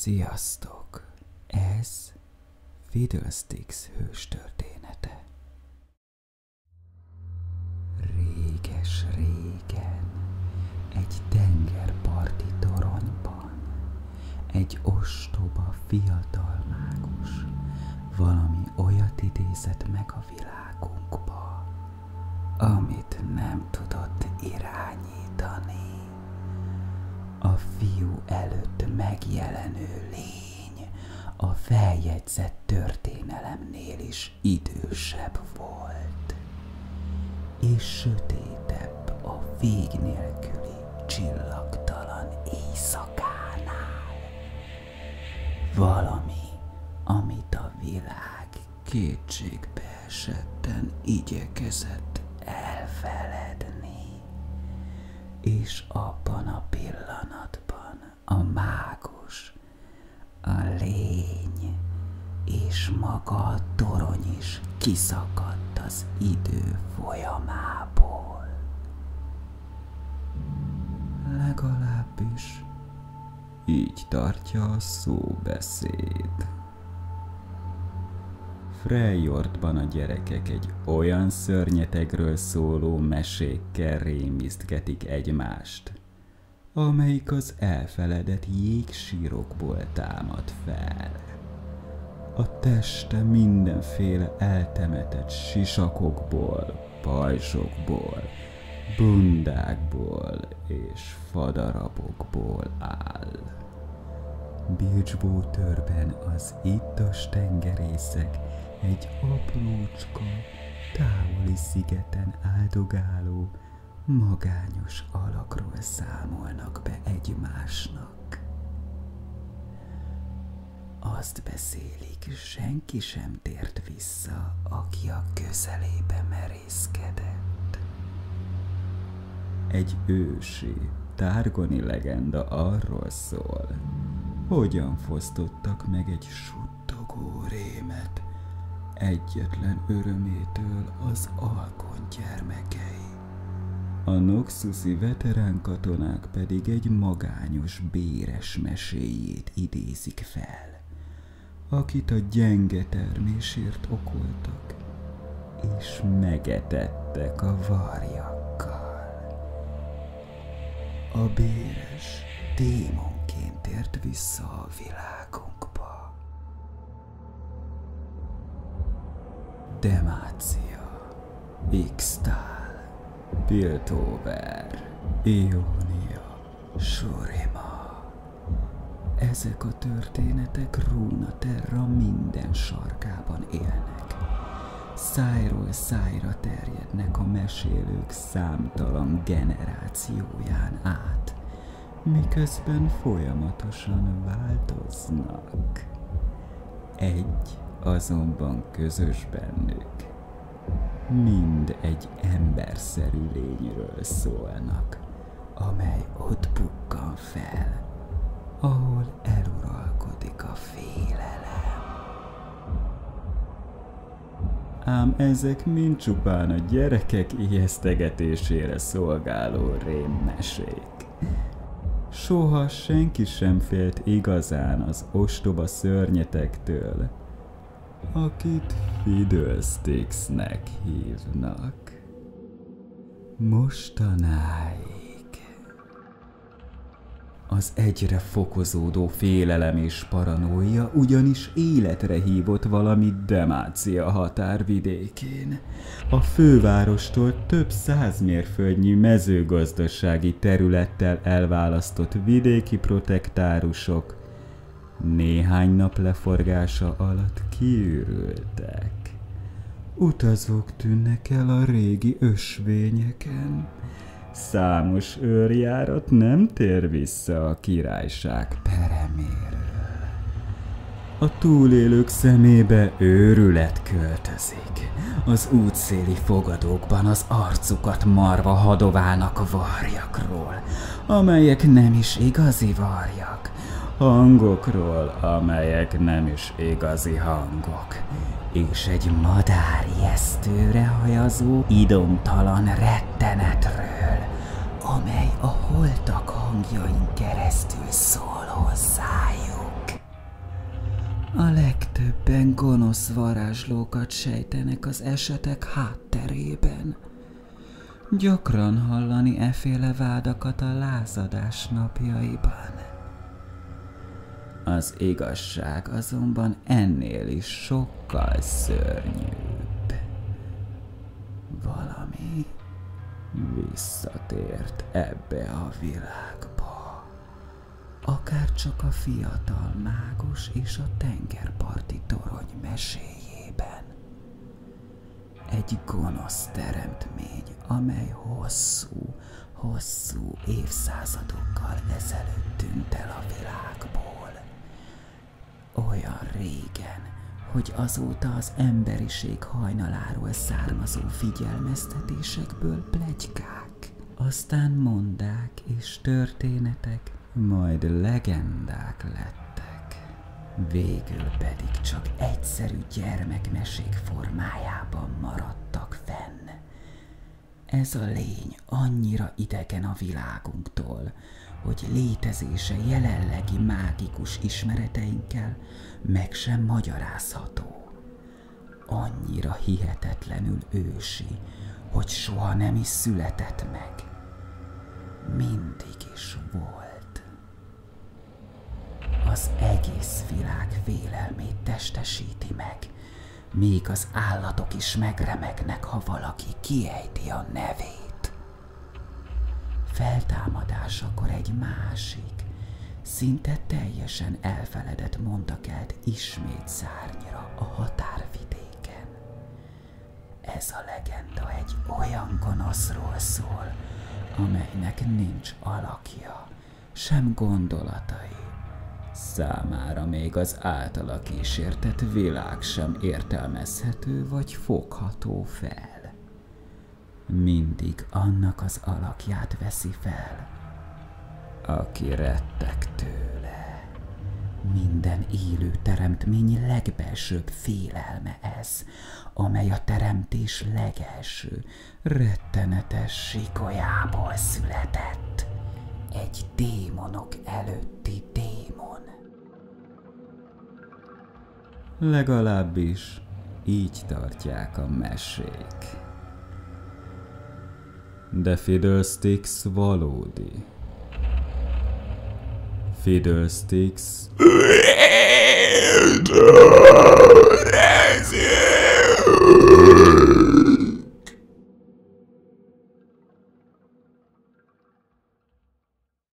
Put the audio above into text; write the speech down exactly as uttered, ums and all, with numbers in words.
Sziasztok! Ez Fiddlesticks hőstörténete. Réges-régen, egy tengerparti toronyban, egy ostoba fiatal mágus valami olyat idézett meg a világunkba, amit nem tudott irányítani. A fiú előtt megjelenő lény a feljegyzett történelemnél is idősebb volt, és sötétebb a vég nélküli csillagtalan éjszakánál. Valami, amit a világ kétségbe esetten igyekezett elfeledni. És abban a pillanatban a mágus, a lény és maga a torony is kiszakadt az idő folyamából. Legalábbis így tartja a szóbeszéd. Freljordban a gyerekek egy olyan szörnyetegről szóló mesékkel rémisztgetik egymást, amelyik az elfeledett jégsírokból támad fel. A teste mindenféle eltemetett sisakokból, pajzsokból, bundákból és fadarabokból áll. Bilgewaterben az ittas tengerészek egy aprócska, távoli szigeten áldogáló, magányos alakról számolnak be egymásnak. Azt beszélik, senki sem tért vissza, aki a közelébe merészkedett. Egy ősi, tárgoni legenda arról szól, hogyan fosztottak meg egy suttogó rémet egyetlen örömétől az Alkon gyermekei. A noxuszi veterán katonák pedig egy magányos béres meséjét idézik fel, akit a gyenge termésért okoltak, és megetettek a varjakkal. A béres démonként tért vissza a világunkba. Demácia, Ixtal, Piltover, Ionia, Shurima. Ezek a történetek Runeterra minden sarkában élnek. Szájról szájra terjednek a mesélők számtalan generációján át, miközben folyamatosan változnak. Egy azonban közös bennük. Mind egy emberszerű lényről szólnak, amely ott bukkan fel, ahol eluralkodik a félelem. Ám ezek mind csupán a gyerekek ijesztegetésére szolgáló rémmesék. Soha senki sem félt igazán az ostoba szörnyetektől, akit Fiddlesticksnek hívnak. Mostanáig az egyre fokozódó félelem és paranóia ugyanis életre hívott valamit Demácia határvidékén. A fővárostól több száz mérföldnyi mezőgazdasági területtel elválasztott vidéki protektárusok néhány nap leforgása alatt kiürültek. Utazók tűnnek el a régi ösvényeken. Számos őrjárat nem tér vissza a királyság pereméről. A túlélők szemébe őrület költözik. Az útszéli fogadókban az arcukat marva hadoválnak varjakról, amelyek nem is igazi varjak, hangokról, amelyek nem is igazi hangok, és egy madár ijesztőre hajazó, idomtalan rettenetről, amely a holtak hangjain keresztül szól hozzájuk. A legtöbben gonosz varázslókat sejtenek az esetek hátterében. Gyakran hallani efféle vádakat a lázadás napjaiban. Az igazság azonban ennél is sokkal szörnyűbb. Valami visszatért ebbe a világba. Akár csak a fiatal mágus és a tengerparti torony meséjében. Egy gonosz teremtmény, amely hosszú, hosszú évszázadokkal ezelőtt tűnt el a világból. Olyan régen, hogy azóta az emberiség hajnaláról származó figyelmeztetésekből pletykák, aztán mondák és történetek, majd legendák lettek. Végül pedig csak egyszerű gyermekmesék formájában maradtak fenn. Ez a lény annyira idegen a világunktól, hogy létezése jelenlegi mágikus ismereteinkkel meg sem magyarázható. Annyira hihetetlenül ősi, hogy soha nem is született meg. Mindig is volt. Az egész világ félelmét testesíti meg, még az állatok is megremegnek, ha valaki kiejti a nevét. Feltámadásakor egy másik, szinte teljesen elfeledett monda kelt ismét szárnyra a határvidéken. Ez a legenda egy olyan gonoszról szól, amelynek nincs alakja, sem gondolatai. Számára még az általa kísértett világ sem értelmezhető vagy fogható fel. Mindig annak az alakját veszi fel, aki retteg tőle. Minden élő teremtmény legbelsőbb félelme ez, amely a teremtés legelső, rettenetes sikolyából született. Egy démonok előtti démon. Legalábbis így tartják a mesék. De Fiddlesticks valódi. Fiddlesticks...